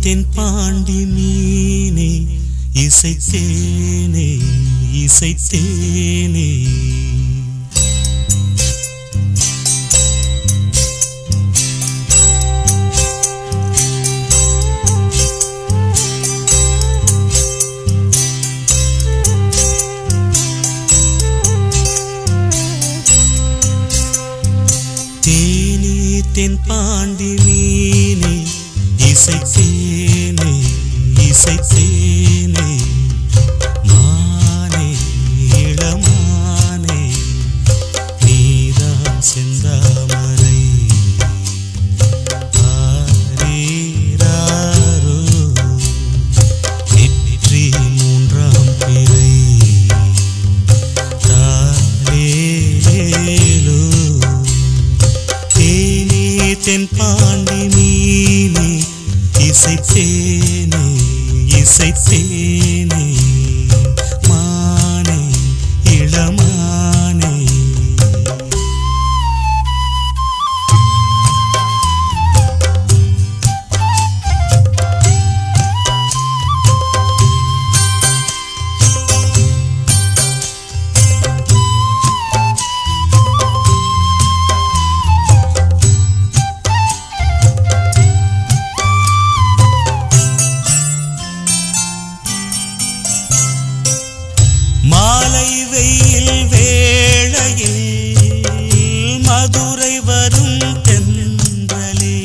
தென்பாண்டி மீனே இசைத்தேனே இசைத்தேனே தேனே தென்பாண்டி மீனே இசைத்தேனே இசைத்தேனே மானே இளமானே நீதான் செந்தாமரை ஆரீராரோ நெற்றி மூன்றாம் பிறை தாலேலோ தேனே தென்பாண்டி மீனே இசைத்தேனே இசைத்தேனே மானே இளமானே மாலை வெயில் வேளையில் மதுரை வரும் தென்றலே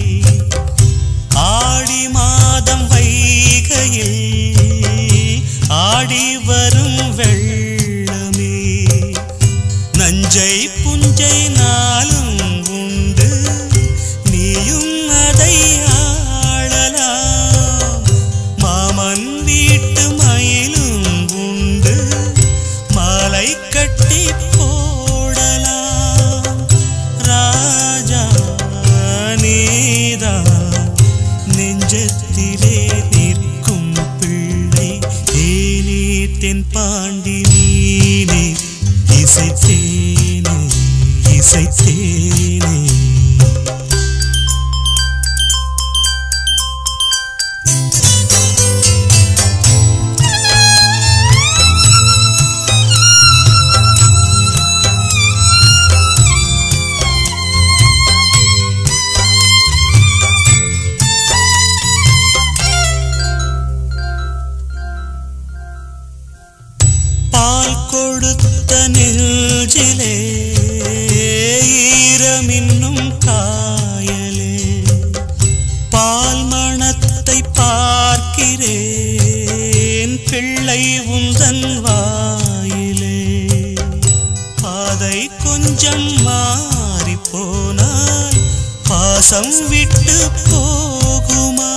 ஆடி மாதம் வைகையில் ஆடி வரும் வெள்ளமே நஞ்சை புஞ்சை நாளும் உண்டு நீயும் அதை ஆளலாம் மாமன் வீட்டு மயிலும் உண்டு மாலை கட்டி போடலாம் ராஜா நீதான் நெஞ்சத்திலே நிற்கும் பிள்ளை தேனே தென்பாண்டி மீனே இசைத்தேனே இசைத்தேனே பால் கொடுத்த நெஞ்சிலே ஈரமின்னும் காயலே பால் மணத்தை பார்க்கிறேன் பிள்ளை உந்தன் வாயிலே பாதை கொஞ்சம் மாறி போனால் பாசம் விட்டு போகுமா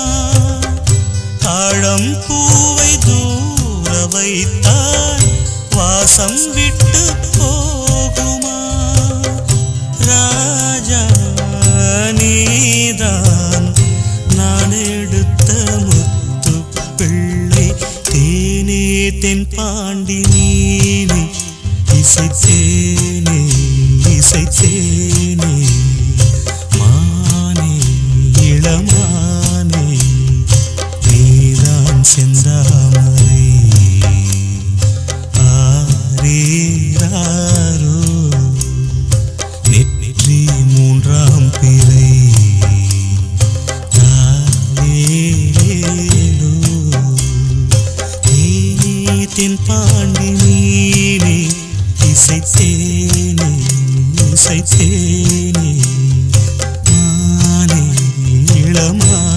தாழம் பூவை தூர வைத்தால் வாசம் விட்டு போகுமா ராஜா நீதான் நான் எடுத்த முத்து பிள்ளை தேனே தென்பாண்டி மீனே இசைத்தேனே இசைத்தேனே மானே இளமானே நீதான் செந்தாமரை ஆரீராரோ நெற்றி மூன்றாம் பிறை தாலேலோ தேனே தென்பாண்டி மீனே இசைத்தேனே இசைத்தேனே மானே இளமானே